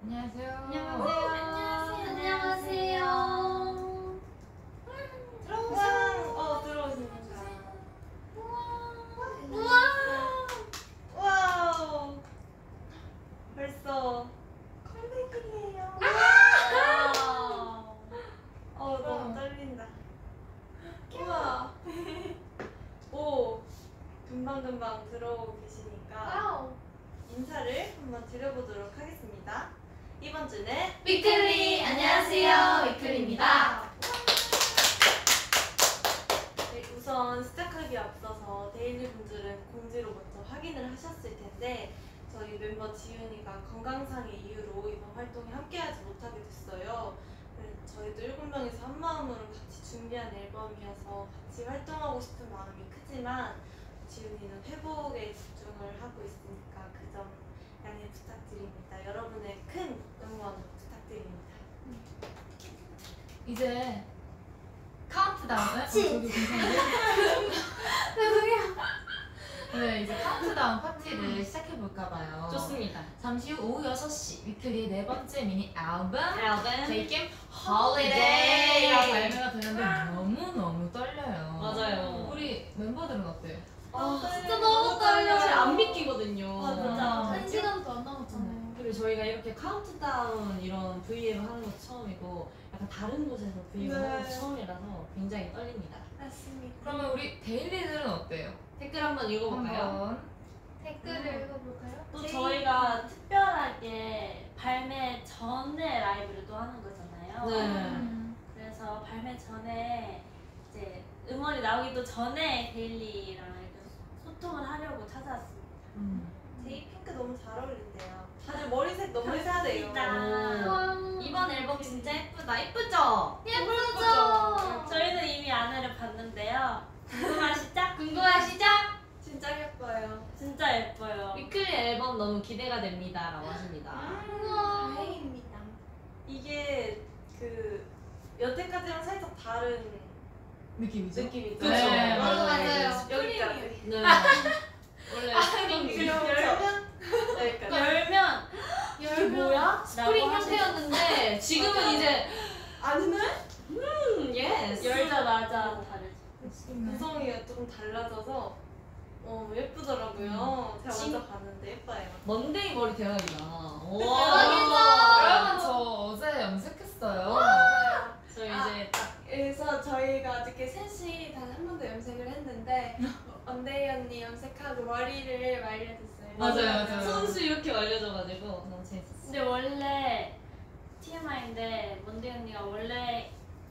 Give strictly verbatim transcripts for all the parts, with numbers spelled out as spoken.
안녕하세요. 안녕하세요. 안녕하세요. 안녕하세요. 들어오세요. 어, 들어오십니다. 우와. 와우. 벌써 컴백이에요. 와우. 어, 너무 떨린다. 우와. 오, 금방금방 들어오고 계시니까 와우. 인사를 한번 드려보도록 하겠습니다. 이번 주는 위클리. 안녕하세요. 위클리입니다. 네, 우선 시작하기에 앞서서 데일리 분들은 공지로 먼저 확인을 하셨을 텐데 저희 멤버 지윤이가 건강상의 이유로 이번 활동에 함께하지 못하게 됐어요. 그래서 저희도 일곱 명이서 한 마음으로 같이 준비한 앨범이어서 같이 활동하고 싶은 마음이 크지만 지윤이는 회복에 집중을 하고 있으니까 그 점 양해 부탁드립니다. 여러분의 큰 응원 부탁드립니다. 이제 카운트다운. 어, 치. 저기 괜찮은데? 죄송해요. 네, 이제 카운트다운 파티를 시작해볼까봐요. 좋습니다. 잠시 후 오후 여섯 시 위클리의 네 번째 미니 앨범 앨범 Taken Holiday가 발매가 되는데 너무너무 떨려요. 맞아요. 우리 멤버들은 어때요? 아, 진짜 너무 떨려요. 사실 안 믿기거든요. 맞아. 아, 한 시간도 안 남았잖아요. 그리고 저희가 이렇게 카운트다운 이런 브이앱을 하는 것도 처음이고 약간 다른 곳에서 브이앱을 네. 하는 것도 처음이라서 굉장히 떨립니다. 맞습니다. 그러면 우리 데일리들은 어때요? 댓글 한번 읽어볼까요? 한번. 댓글을 읽어볼까요? 또 제이- 저희가 특별하게 발매 전에 라이브를 또 하는 거잖아요. 네. 음. 그래서 발매 전에 이제 음원이 나오기도 전에 데일리랑 이렇게 소통을 하려고 찾아왔습니다. 음. 제이 핑크 너무 잘 어울린대요. 다들 머리색 너무 예쁘대요. 감사합니다. 와. 이번 앨범 진짜 예쁘다. 예쁘죠? 예쁘죠? 저희는 이미 안에를 봤는데요. 궁금하시죠? 궁금하시죠? 진짜 예뻐요. 진짜 예뻐요. 위클리 앨범 너무 기대가 됩니다. 라고 하십니다. 우와. 다행입니다. 이게 그 여태까지랑 살짝 다른 느낌이죠? 느낌이죠. 그쵸. 네, 맞아요. 맞아요. 여기까지. 네. 원래 열면 여기까지. 열면 열면 뭐야? 스프링 라고 하실 형태였는데 지금은 이제 아니네? 음, 예스. 열자마자 다르죠. 구성이 조금 달라져서 어 예쁘더라고요. 제가 진- 먼저 봤는데 예뻐요. 먼데이 머리 대박이다. 대박이다. 여러분 저 어제 염색했어요. 저희 아. 이제 딱 그래서 저희가 어저께 셋이 단 한 번도 염색을 했는데 언데이 언니 염색하고 머리를 말려줬어요. 맞아요, 맞아요. 손수 이렇게 말려져가지고 너무 재밌었어요. 근데 원래 티엠아이인데 먼데 언니가 원래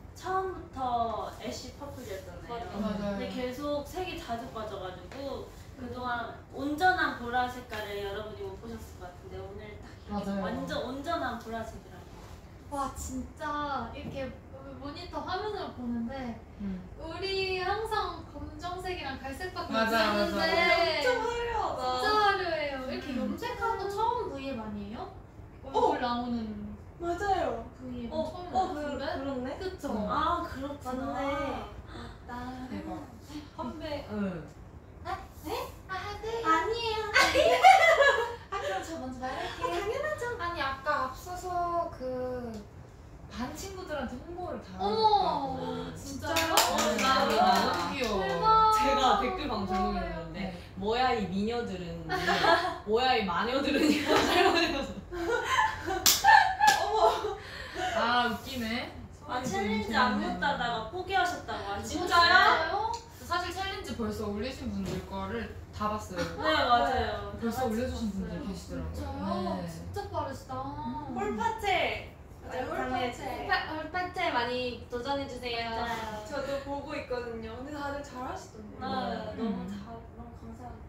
처음부터 애쉬 퍼플이었잖아요. 맞아요. 근데 계속 색이 자주 빠져가지고 그동안 온전한 보라 색깔을 여러분이 못 보셨을 것 같은데 오늘 딱 이렇게 맞아요. 완전 온전한 보라색이라고. 와 진짜 이렇게 모니터 화면으로 보는데 음. 우리 항상 검정색이랑 갈색밖에 맞아요, 없었는데 엄청 화려하다. 진짜 화려해요. 이렇게 염색하고 처음 브이앱 아니에요? 얼굴 나오는 맞아요. 브이앱 어, 처음 어, 그, 같은데? 그렇네. 그쵸? 어. 아 그렇구나. 맞네. 나 대박. 컴백. 응. 아, 네? 아니에요. 아 그럼 저 먼저 말할게요. 당연하죠. 아니 아까 앞서서 그 반 친구들한테 홍보를 다 어머 하셨다고. 진짜요? 네, 진짜요? 너무 귀여워. 대박. 제가 댓글 방금 적용했는데 네. 뭐야 이 미녀들은 뭐야 이 마녀들은 이거 잘못해서 아 웃기네. 아 챌린지 안 못하다가 포기하셨다고 하시죠? 진짜요? 사실 챌린지 벌써 올리신 분들 거를 다 봤어요. 네 맞아요. 벌써 올려주신 분들 계시더라고요. 진짜요? 네. 진짜 빠르시다. 홀파첼. 맞아요, 강해주세요. 홀파첼 많이 도전해주세요. 맞아요. 저도 보고 있거든요. 근데 다들 잘하시던데요. 아, 음. 너무 잘 너무 감사합니다.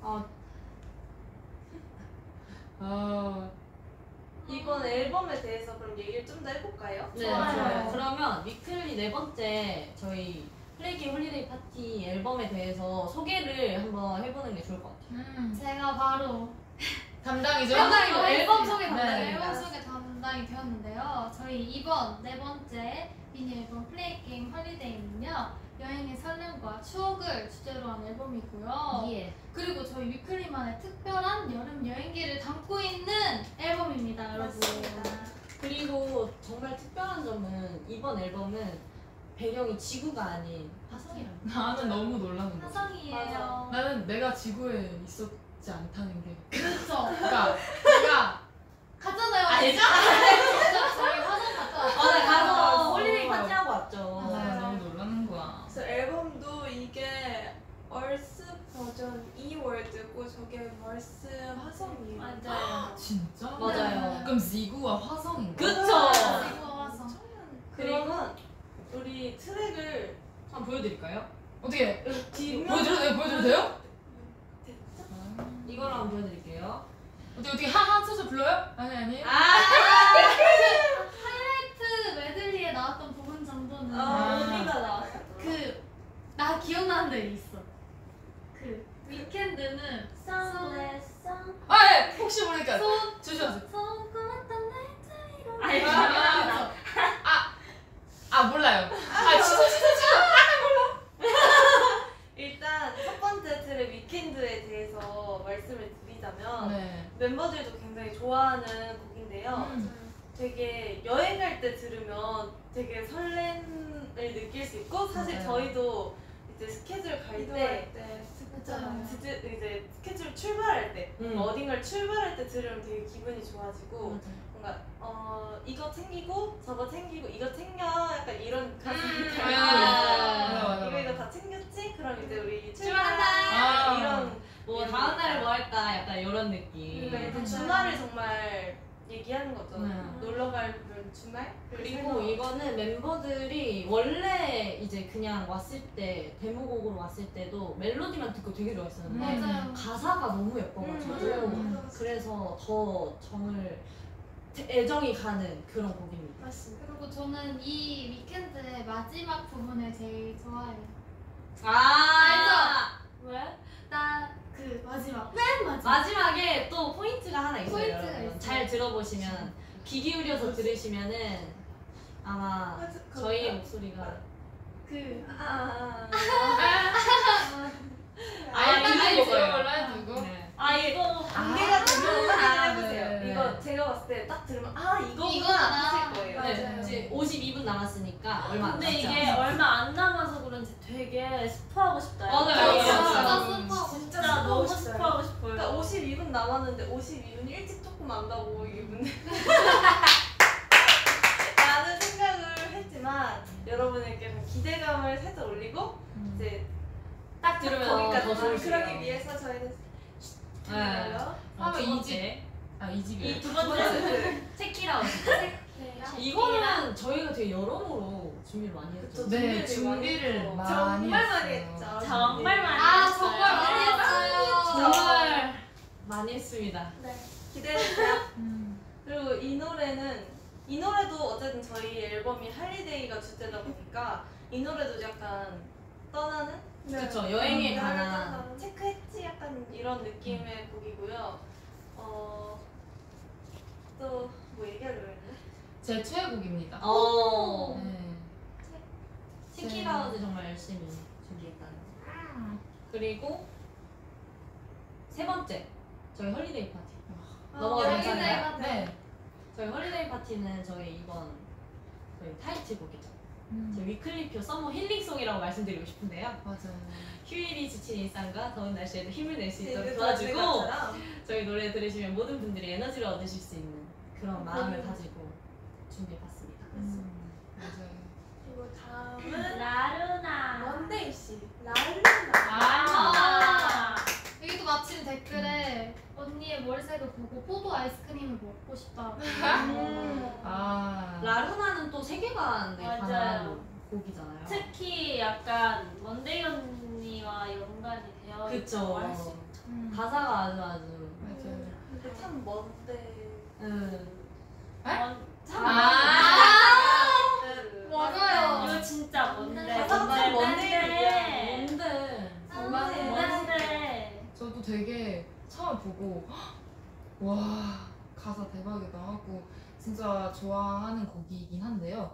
아 이번 앨범에 대해서 그럼 얘기를 좀 더 해볼까요? 네, 좋아요. 좋아요. 그러면 위클리 네 번째 저희 플레이기 홀리데이 파티 앨범에 대해서 소개를 한번 해보는 게 좋을 것 같아요. 음. 제가 바로 담당이죠? 담당이고 네. 앨범 소개 담당, 네. 앨범 소개 담당이 되었는데요. 저희 이번 네 번째 미니 앨범 플레이 게임 홀리데이는요. 여행의 설렘과 추억을 주제로 한 앨범이고요. 예. 그리고 저희 위클리만의 특별한 여름 여행기를 담고 있는 앨범입니다, 여러분. 맞습니다. 이번 앨범은 배경이 지구가 아닌 화성이라는 나는 너무 놀라는 거야. 화성이에요. 나는 내가 지구에 있었지 않다는 게. 그렇죠. 그러니까 제가 갔잖아요. 아니죠? 저희 화성 갔다 왔어요. 어, 나 가서 맞아. 홀리데이 파티하고 왔죠. 맞아요. 너무 놀라는 거야. 그래서 앨범도 이게 얼스 버전 이 월드고 저게 월스 화성이에요. 맞아요. 진짜? 맞아요. 그럼 지구와 화성인가? 그쵸? 지구와 화성. 그러면 우리 트랙을 한번 보여드릴까요? 어떻게 뒷면 보여드려도 돼요? 보여드려도 돼요? 이걸 한번 보여드릴게요. 어떻게 어떻게 하한 소절 불러요? 아니 아니. 아! 하이라이트 메들리에 나왔던 부분 정도는 아, 언니가 나왔어. 그 나 기억나는 데 있어. 그 위켄드는 썬블레스 아 예. 혹시 모르니까 손 조심하세요. 손꼽았던 나이트 이런 아니, 거. 몰라. 아 몰라요. 아 진짜 진짜 진짜. 일단 첫 번째 트랙 위켄드에 대해서 말씀을 드리자면 네. 멤버들도 굉장히 좋아하는 곡인데요. 음. 되게 여행할 때 들으면 되게 설렘을 느낄 수 있고 사실 맞아요. 저희도 이제 스케줄 갈 이동할 때 때 맞아요. 이제, 이제 스케줄 출발할 때 음. 뭔가 어딘가를 출발할 때 들으면 되게 기분이 좋아지고 뭔가 어 이거 챙기고 저거 챙기고 이거 챙겨 약간 이런 가슴이 음, 음, 맞아, 맞아, 이거 이거 맞아. 다 챙겼지? 그럼 이제 우리 출발한다. 아. 이런 뭐 다음 날에 뭐 할까? 약간 이런 느낌. 그러니까 일단 맞아요. 주말을 정말 얘기하는 거죠. 음. 놀러 갈 그런 주말? 그리고 이거는 멤버들이 원래 이제 그냥 왔을 때 데모곡으로 왔을 때도 멜로디만 듣고 되게 좋아했었는데 맞아요. 가사가 너무 예뻐가지고 음. 그래서 더 정을 애정이 가는 그런 곡입니다. 맞습니다. 그리고 저는 이 위켄드의 마지막 부분을 제일 좋아해요. 아 왜? 나 그 마지막 맨 마지막. 마지막에 또 포인트가 하나 있어요. 포인트가 여러분. 있어요. 잘 들어보시면 귀 기울여서 들으시면은 아마 맞아, 그거. 저희의 목소리가 그 아, 아예 빨리 들어볼 거예요. 들어볼라 해두고. 네. 아 이거 공개가 되면 아, 확인해보세요. 네. 이거 제가 봤을 때 딱 들으면 아 이거구나 이거구나. 하실 거예요. 네, 맞아요. 이제 오십이 분 남았으니까 얼마 안 근데 남지 이게 않았어요. 얼마 안 남아서 그런지 되게 스포하고 싶다. 맞아요. 진짜 맞아요. 슬퍼. 진짜 진짜 너무 스포하고 싶어요. 스포하고 싶어요. 그러니까 오십이 분 남았는데 오십이 분 일찍 조금 안다고 이분들 라는 생각을 했지만 여러분에게 기대감을 살짝 올리고 이제 딱 들으면 거기까지 더 아, 좋을 그러기 거예요. 위해서 저희는 네. 들어요. 아, 두 이 번째. 아 이 집이요. 이 두 번째 체키라웃. 이거는 저희가 되게 여러모로 준비를 많이 했죠. 네 준비를 준비를 많이 많이 정말 많이 했어요. 했죠. 정말 많이 아 했어요. 정말 많이 했어요. 정말 많이 했습니다. 네. 기대해주세요. 음. 그리고 이 노래는 이 노래도 어쨌든 저희 앨범이 할리데이가 주제다 보니까 이 노래도 약간 떠나는 그쵸, 여행에 음, 관한. 약간 체크했지 약간 이런 느낌의 곡이고요. 어, 또 뭐 얘기하려고 했는데? 제 최애곡입니다. 어. 네. 체키라웃을 정말 열심히 준비했다는 거. 그리고 세 번째 저희 홀리데이 파티. 넘어가도 홀리데이 괜찮아요? 파티. 네. 저희 홀리데이 파티는 저희 이번 저희 타이틀곡이죠. 음. 저희 위클리표 서머 힐링송이라고 말씀드리고 싶은데요. 맞아요. 휴일이 지친 일상과 더운 날씨에도 힘을 낼 수 있도록 네, 도와주고 것처럼. 저희 노래 들으시면 모든 분들이 에너지를 얻으실 수 있는 그런 마음을 음. 가지고 준비해봤습니다. 음. 맞아요. 그리고 다음은 라루나. 원데이 씨. 라루나. 아 여기도 마침 댓글에 언니의 머리색을 보고 포도 아이스크림을 먹고 싶다고. 음. 아. 라루나는 또 세계관에 맞아요. 관한 곡이잖아요. 특히 약간 먼데이 언니와 연관이 되어 그쵸. 있다고 할 수 있죠. 음. 가사가 아주 아주. 맞아요. 근데 참 먼데. 음. 먼- 참 아. 그 맞아요. 이거 진짜 뭔데? 가사가 참 먼데이를 뭔데? 뭔데? 정말 뭔데? 저도 되게 처음 보고 헉, 와 가사 대박이다 하고 진짜 좋아하는 곡이긴 한데요.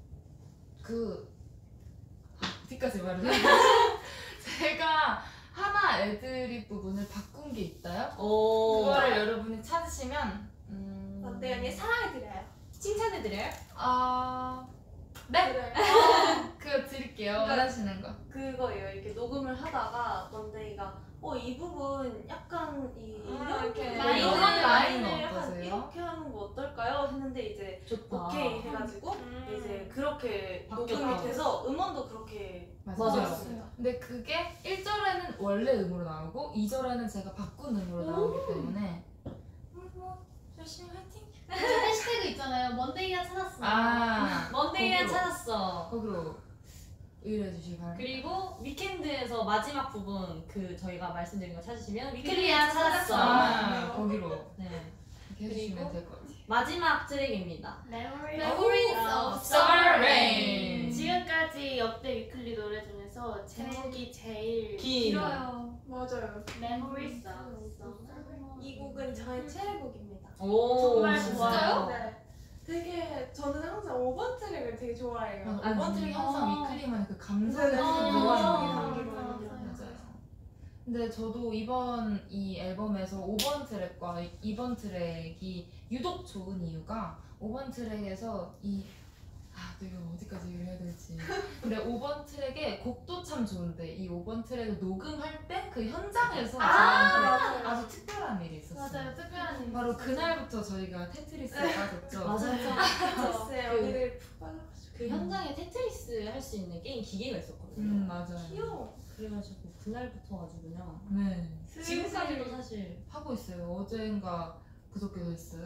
그 아, 어디까지 말을 해야 되지? 제가 하나 애드립 부분을 바꾼 게 있다요. 오. 그거를 여러분이 찾으시면 음... 원데이 언니 사랑해드려요. 칭찬해드려요? 아 네? 네. 그거 드릴게요. 그러니까 원하시는 거. 그거예요. 이렇게 녹음을 하다가 먼데이가 어 이 부분 약간 이 아, 이렇게 라인을 이런 라인은 라인을 약간 어떠세요? 이렇게 하는 거 어떨까요? 했는데 이제 좋다. 오케이 해가지고 음. 이제 그렇게 바뀌었다. 녹음이 돼서 음원도 그렇게 맞아요. 맞았습니다. 근데 그게 일 절에는 원래 음으로 나오고 이 절에는 제가 바꾼 음으로 나오기 때문에 음, 뭐 열심히 화이팅! 해시태그 있잖아요. 먼데이야 찾았어. 아 먼데이야 거기로. 찾았어. 거기로 의뢰해 주시기 바랍니다. 그리고 위켄드에서 마지막 부분 그 저희가 말씀드린 거 찾으시면 위켄드야 위켄드야 찾았어. 아 거기로 네. 이렇게 해주시면 될 것 같아요. 마지막 트랙입니다. Memories of Summer Rain. 지금까지 역대 위클리 노래 중에서 제목이 제일 긴. 길어요. 맞아요. Memories of Summer. 이 곡은 저의 최애곡입니다. 오 정말 진짜요? 네. 되게 저는 항상 오 번 트랙을 되게 좋아해요. 아, 이번 트랙 항상 아. 위클리만 그 감성을 네, 네. 좋아하는 아, 게 맞아요. 맞아요. 근데 저도 이번 이 앨범에서 오 번 트랙과 이 번 트랙이 유독 좋은 이유가 오 번 트랙에서 이 아, 또 이거 어디까지 얘기를 해야 될지. 근데 오 번 트랙의 곡도 참 좋은데 이 오 번 트랙을 녹음할 때 그 현장에서 저한테 맞아요. 아주 특별한 일이 있었어요. 맞아요. 특별한 일. 바로 그날부터 저희가 테트리스에 빠졌죠. 맞아요. 글쎄요, 그- 언니들 푹 빠져가지고. 그 현장에 테트리스 할 수 있는 게임 기계가 있었거든요. 음 맞아요. 귀여워. 그래가지고 그날부터 아주 그냥 네 지금까지도 사실 하고 있어요. 어젠가 그저께도 했어요.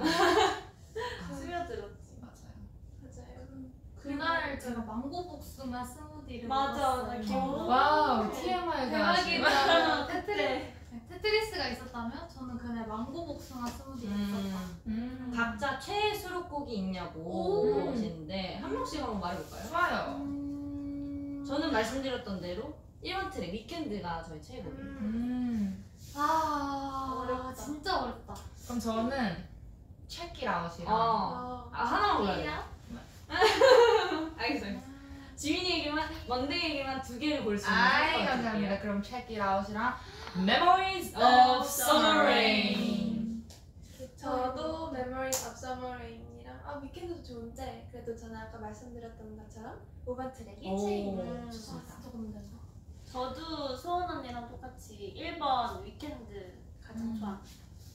아, 스며들었지. 맞아요. 맞아요. 그날 제가 망고 복숭아 스무디를 맞아, 나 먹었어요. 기억- 와우 TMI가 대박이다. 테트리, 네, 테트리스가 있었다면 저는 그날 망고 복숭아 스무디를 했었다. 음. 각자 최애 수록곡이 있냐고 오. 물어보시는데 한 명씩 한번 말해볼까요? 좋아요. 음... 저는 말씀드렸던 대로 일 번 트랙 위켄드가 저희 최애곡이에요. 음. 아 어렵다. 진짜 어렵다. 그럼 저는 Check It Out이랑 어. 아, 아 하나만 골라요. 야 알겠어요. 지민이에게만 먼데이에게만 두 개를 볼 수 있는 아이 선택을 감사합니다. 드릴게요. 그럼 Check It Out이랑 Memories of of Summer Summer Rain. Rain. 저도 Memories of Summer Rain이랑 아 위켄드도 좋은데 그래도 저는 아까 말씀드렸던 것처럼 오 번 트랙이 오. 최애입니다. 아 진짜 고민된다. 저도 소원 언니랑 똑같이 일 번 위켄드 가장 음. 좋아.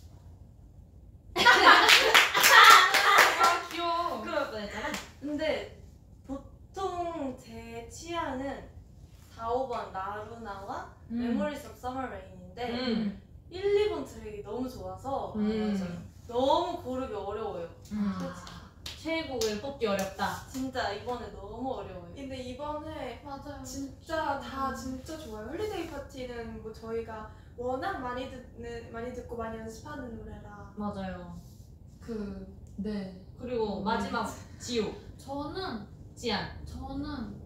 아 귀여워. 부끄러울 뻔했잖아. 근데 보통 제 취향은 사, 오 번 나루나와 음. Memories of Summer Rain인데 음. 일, 이 번 트랙이 너무 좋아서 음. 맞아요. 너무 고르기 어려워요. 음. 최애곡을 뽑기 어렵다. 진짜 이번에 너무 어려워요. 근데 이번에 맞아요. 진짜 다 진짜 좋아요. 홀리데이 파티는 뭐 저희가 워낙 많이 듣는 많이 듣고 많이 연습하는 노래라. 맞아요. 그 네. 그리고 마지막 지우, 저는 지안. 저는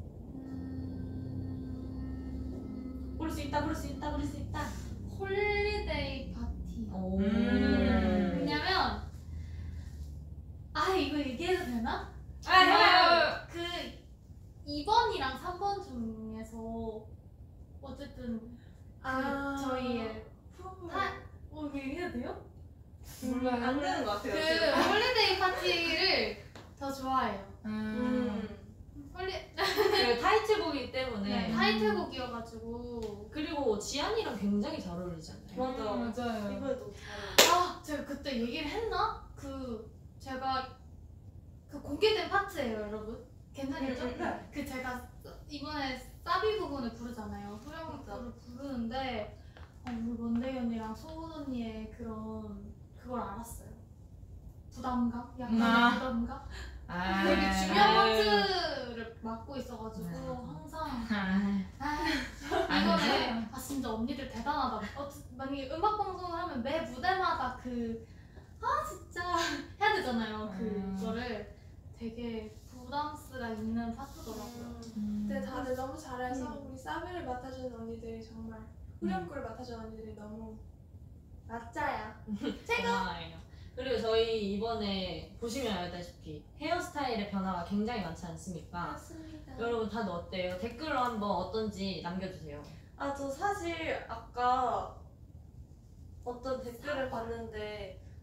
음... 부를 수 있다, 부를 수 있다, 부를 수 있다. 홀리데이 파티. 오. 음. 왜냐면 아 이거 얘기해도 되나? 아, 그 이 번이랑 삼 번 중에서 어쨌든 그 아. 저희의 프로그램. 타... 어 이거 얘기해도 돼요? 몰라요. 안 되는 것 그 같아요. 지금. 홀리데이 파티를 더 좋아해요. 음. 음. 홀리 그 타이틀곡이기 때문에. 네, 타이틀곡이어가지고 그리고 지안이랑 굉장히 잘 어울리지 않나요? 맞아. 맞아요. 이번에도 잘 아 제가 그때 얘기를 했나? 그 제가 그 공개된 파트예요 여러분. 괜찮겠죠? 음, 음, 음. 그 제가 이번에 사비 부분을 부르잖아요. 후렴구를 부르는데 어, 우리 먼데이 언니랑 소은 언니의 그런 그걸 알았어요. 부담감? 약간의 아. 부담감? 아. 되게 중요한 파트를 맡고 있어가지고 네. 항상 아. 아, 아니에요. 이거는 아 진짜 언니들 대단하다. 어, 만약에 음악 방송을 하면 매 무대마다 그 아 진짜 해야 되잖아요. 음. 그거를 되게 부담스가 있는 파트더라고요. 음. 근데 다들 너무 잘해서 우리 사비를 맡아주는 언니들이 정말 후렴구를 맡아주는 언니들이 너무 맞자야. 고마워요. 그리고 저희 이번에 보시면 알다시피 헤어스타일의 변화가 굉장히 많지 않습니까? 맞습니다. 여러분 다들 어때요? 댓글로 한번 어떤지 남겨주세요. 아, 저 사실 아까 어떤 댓글을 봤는데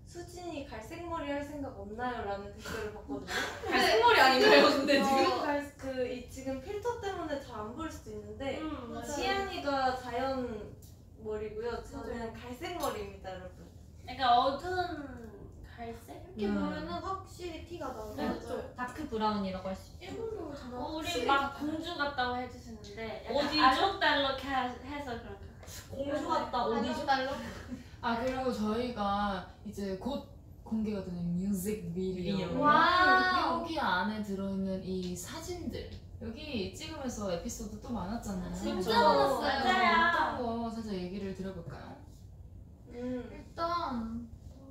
수진이 갈색 머리 할 생각 없나요? 라는 댓글을 봤거든요. 갈색머리 아닌가요? 근데 지금? 지금 갈, 그, 이, 지금 필터 때문에 잘 안 보일 수도 있는데 음, 맞아요. 지안이가 자연 머리고요. 저는 갈색 머리입니다, 여러분. 약간 어두운 갈색? 이렇게 음. 보면은 확실히 티가 나요. 네, 맞죠? 다크 브라운이라고 할 수 있죠. 일본도 정말 어, 우리 확실히 막 같아요. 공주 같다고 해주시는데 약간 어디죠? 알록달록 해- 해서 그런가? 공주 같다 어디죠? 달러? 아 그리고 저희가 이제 곧 공개가 되는 뮤직비디오 비디오. 와우. 여기 안에 들어있는 이 사진들 여기 찍으면서 에피소드 또 많았잖아요. 진짜 그쵸? 많았어요. 맞아요. 어떤 거 살짝 얘기를 드려볼까요? 음. 일단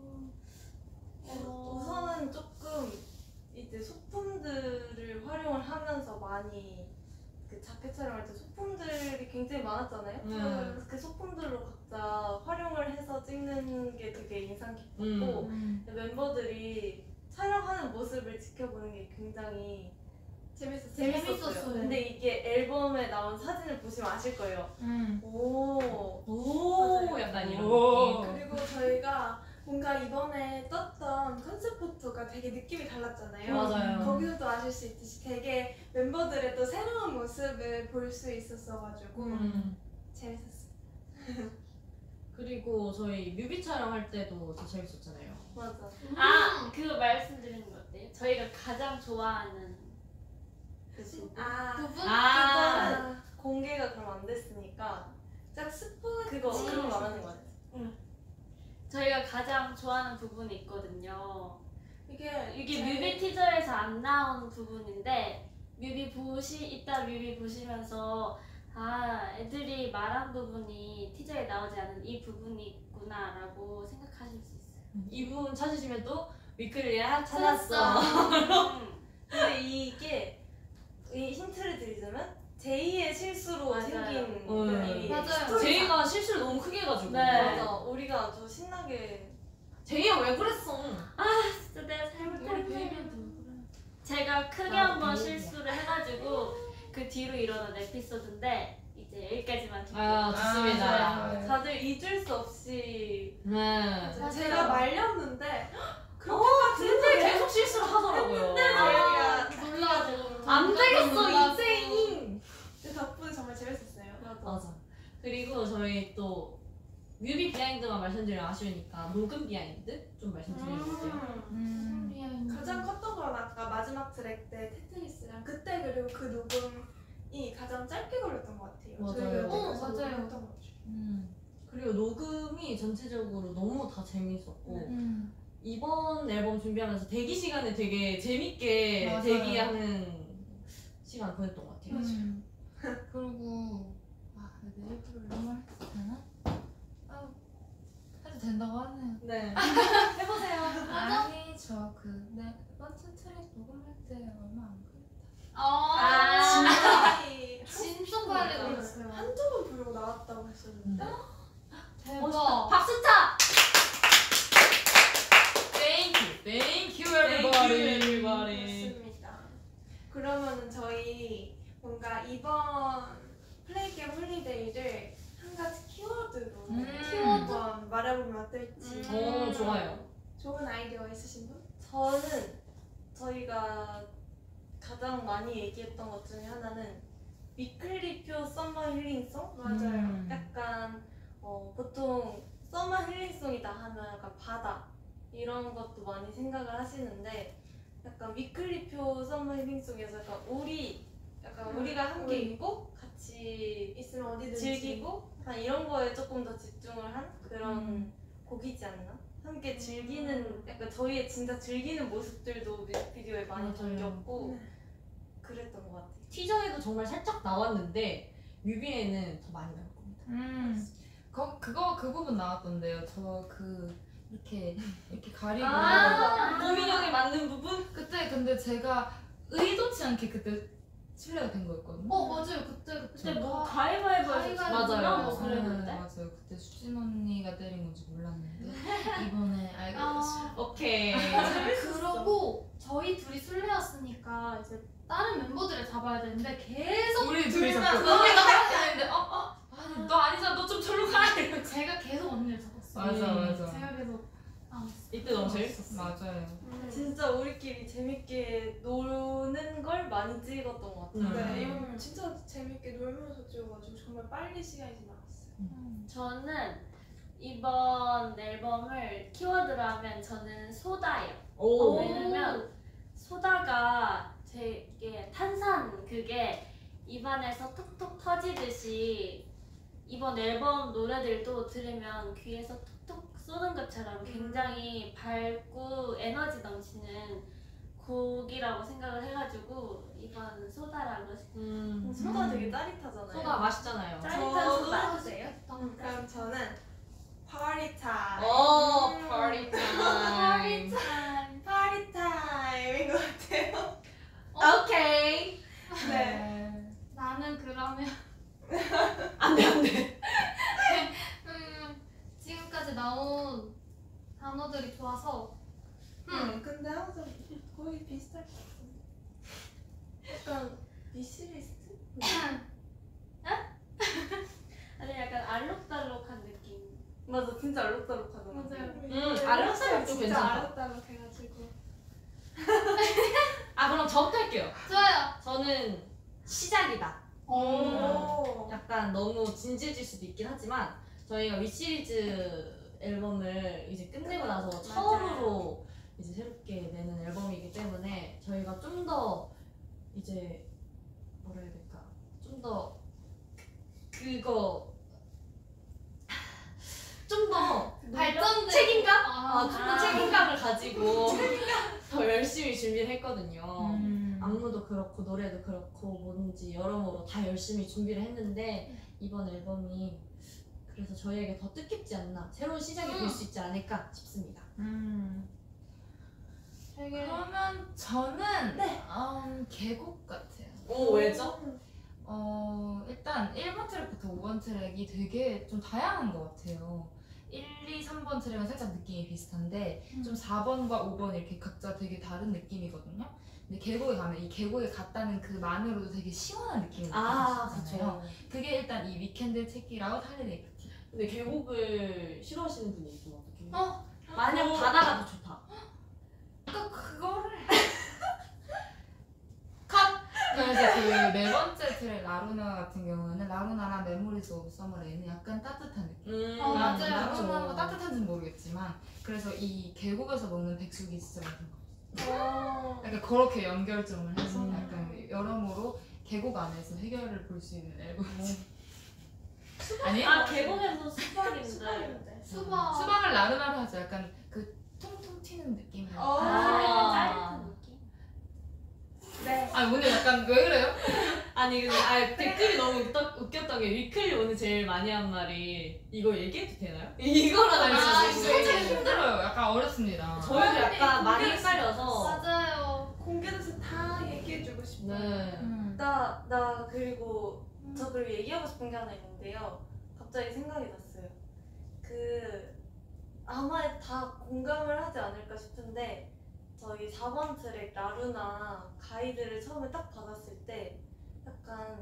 우선은 조금 이제 소품들을 활용을 하면서 많이 그 자켓 촬영할 때 소품들이 굉장히 많았잖아요. 음. 그래서 그 소품들로 각자 활용을 해서 찍는 게 되게 인상 깊었고 음. 멤버들이 촬영하는 모습을 지켜보는 게 굉장히 재밌었어요. 재밌었어요. 재밌었어요. 근데 이게 앨범에 나온 사진을 보시면 아실 거예요. 음. 오. 오 맞아요. 약간 이런 오. 느낌. 그리고 저희가 뭔가 이번에 떴던 컨셉 포토가 되게 느낌이 달랐잖아요. 맞아요. 거기서도 아실 수 있듯이 되게 멤버들의 또 새로운 모습을 볼 수 있었어가지고 음. 재밌었어요. 그리고 저희 뮤비 촬영할 때도 더 재밌었잖아요. 맞아. 아, 그거 말씀드리는 거 어때요? 저희가 가장 좋아하는 그 부분. 아, 부분? 아. 그거는 공개가 그럼 안 됐으니까 딱 스포 그거 그거 말하는 거 같아. 저희가 가장 좋아하는 부분이 있거든요. 이게 이게 저희- 뮤비 티저에서 안 나온 부분인데 뮤비 보시 이따 뮤비 보시면서 아 애들이 말한 부분이 티저에 나오지 않은 이 부분이 있구나라고 생각하실 수 있어요. 이 부분 찾으시면 또 위클리야 찾았어. 찾았어. 음, 근데 이게 이 힌트를 드리자면 제이의 실수로 맞아요. 생긴 음. 일이 맞아요. 스토리가- 제이가 실수를 너무 크게 해가지고. 네. 맞아. 우리가 아주 신나게 제이야 왜 그랬어? 진짜 내가 우리 잘못했네. 베이비한테 왜 그래? 제가 크게 아, 한번 베이비야. 실수를 해가지고 그 뒤로 일어난 에피소드인데 이제 여기까지만 듣고 아 좋습니다. 아, 다들 잊을 수 없이 네. 제가 말렸는데 어, 그렇게까지 근데 계속 실수를 하더라고요. 제가 놀라고. 안 되겠어 놀라고. 이제잉. 그 덕분에 정말 재밌었어요. 맞아. 그리고 저희 또 뮤비 비하인드만 말씀드리면 아쉬우니까 녹음 비하인드 좀 말씀드리면 어때요? 음. 음. 가장 컸던 건 아까 마지막 트랙 때 테트리스랑 그때 그리고 그 녹음이 가장 짧게 걸렸던 것 같아요. 맞아요. 저희가 어, 여태까지 맞아요. 녹음했던 것 같아요. 음. 그리고 녹음이 전체적으로 너무 다 재밌었고 음. 이번 앨범 준비하면서 대기 시간에 되게 재밌게 맞아요. 대기하는 시간 보냈던 것 같아요. 음. 그리고 아 내가 일부러 이런 말 해도 되나? 아 해도 된다고 하네요. 네. 해보세요. 아니 저그네 번째 트랙 녹음할 때 얼마 안 걸렸다. 아, 진짜 진짜 빨리 걸렸어요. 한두 번 부르고 나왔다고 했었는데 대박. 박수 차! Thank you, thank you everybody. everybody. 맞습니다. 그러면은 저희 뭔가 이번 플레이게임 홀리데이를 한 가지 키워드로 음. 한번 말해보면 어떨지. 음. 오 좋아요. 좋은 아이디어 있으신 분? 저는 저희가 가장 많이 얘기했던 것 중에 하나는 위클리표 썸머 힐링송? 맞아요. 음. 약간 어, 보통 서머 힐링송이다 하면 약간 바다 이런 것도 많이 생각을 하시는데 약간 위클리표 서머 힐링송에서 약간 우리 약간 음, 우리가 함께 우리. 있고 같이 있으면 어디든지 즐기고 약간 이런 거에 조금 더 집중을 한 그런 음. 곡이지 않나? 함께 즐기는 약간 저희의 진짜 즐기는 모습들도 뮤직비디오에 많이 맞아요. 담겼고 네. 그랬던 것 같아요. 티저에도 정말 살짝 나왔는데 뮤비에는 더 많이 나올 겁니다. 음. 거, 그거 그 부분 나왔던데요. 저 그 이렇게 이렇게 가리고 아, 고민형에 맞는 부분? 그때 근데 제가 의도치 않게 그때 실례가 된 거였거든요. 어 맞아요. 그때 그때 그때 뭐 가위바위보에서 가위바위보. 졌나? 맞아요. 뭐 그랬는데. 네, 맞아요. 그때 수진 언니가 때린 건지 몰랐는데 이번에 알게 됐어요. 아, 오케이. 그러고 저희 둘이 술래였으니까 이제 다른 멤버들을 잡아야 되는데 계속 우리 둘이 둘만 자꾸 서- 언니 나가야 되는데 어 어. 아니 너 아니잖아. 너 좀 절로 가. 이러면서. 제가 계속 언니를 잡았어요. 맞아 맞아. 제가 계속 아, 이때 너무 재밌었어. 맞아요. 진짜 우리끼리 재밌게 노는 걸 많이 찍었던 것 같아요. 음. 네, 이건 진짜 재밌게 놀면서 찍어가지고 정말 빨리 시간이 지나갔어요. 저는 이번 앨범을 키워드로 하면 저는 소다예요. 오. 왜냐면 소다가 되게 탄산 그게 입안에서 톡톡 터지듯이 이번 앨범 노래들도 들으면 귀에서 톡톡 쏘는 것처럼 굉장히 밝고 에너지 넘치는 곡이라고 생각을 해가지고 이번 소다라고 음. 소다 되게 짜릿하잖아요. 소다 맛있잖아요. 짜릿한 저도 소다. 하세요? 그럼 저는 파리 타임. 오, 음, 파리 파리 타임. 타임. 파리 타임인 것 같아요. 오케이. 네. 나는 그러면 안돼 안돼. 음, 지금까지 나온 단어들이 좋아서 음, 근데 항상 거의 비슷할 것 같은데. 약간 위시리스트? 아니 약간 알록달록한 느낌. 맞아, 진짜 알록달록하잖아. 맞아요. 음, 알록달록 좀 진짜 괜찮다. 알록달록 해가지고. 아 그럼 저부터 할게요. 좋아요. 저는 시작이다. 오. 약간 너무 진지해질 수도 있긴 하지만 저희가 위시리즈 앨범을 이제 끝내고 나서 처음으로 이제 새롭게 내는 앨범이기 때문에 저희가 좀 더 이제 뭐라 해야 될까 좀 더 그거 좀 더 발전된 책임감? 아, 아, 좀 더 책임감을 가지고 더 열심히 준비를 했거든요. 음. 안무도 그렇고 노래도 그렇고 뭔지 여러모로 다 열심히 준비를 했는데 이번 앨범이 그래서 저희에게 더 뜻깊지 않나 새로운 시작이 될 수 있지 않을까 싶습니다. 음. 되게 그러면 저는 네. 음, 계곡 같아요. 오 왜죠? 어, 일단 일 번 트랙부터 오 번 트랙이 되게 좀 다양한 것 같아요. 일, 이, 삼 번 트랙은 살짝 느낌이 비슷한데 좀 사 번과 오 번 이렇게 각자 되게 다른 느낌이거든요. 근데 계곡에 가면 이 계곡에 갔다는 그만으로도 되게 시원한 느낌이 아 느껴지잖아요. 그쵸. 그게 일단 이 위켄드 체키라웃 할리데이 파티. 근데 계곡을 싫어하시는 분이 있으면 어떡해요? 어? 만약 바다가 더 좋다. 그러니까 그거를 컷! 그래서 그 네 번째 트랙 라루나 같은 경우는 라루나랑 메모리즈 오브 서머레이는 약간 따뜻한 느낌. 음, 어, 맞아요. 라루나는 뭐 따뜻한지는 모르겠지만 그래서 이 계곡에서 먹는 백숙이 진짜 맛있는 거. 오. 약간 그렇게 연결점을 해서 음. 약간 여러모로 계곡 안에서 해결을 볼 수 있는 앨범. 아니에요? 아 계곡에서 수박인데. 수박인데. 수박. 수박을 라루나로 하죠. 약간 그 통통 튀는 느낌. 어. 아, 짜릿한 느낌. 네. 아 오늘 약간 왜 그래요? 아니 근데 아, 댓글이 너무 웃겼, 웃겼던 게 위클리 오늘 제일 많이 한 말이 이거 얘기해도 되나요? 이거랑 아니 아니 진짜 살짝 힘들어요. 약간 어렵습니다. 저희도 약간 많이 공개됐어. 헷갈려서 맞아요. 공개돼서 다 얘기해주고 싶어. 네. 음. 나, 나 그리고 저 그리고 얘기하고 싶은 게 하나 있는데요. 갑자기 생각이 났어요. 그 아마 다 공감을 하지 않을까 싶은데 저희 사 번 트랙 라루나 가이드를 처음에 딱 받았을 때 약간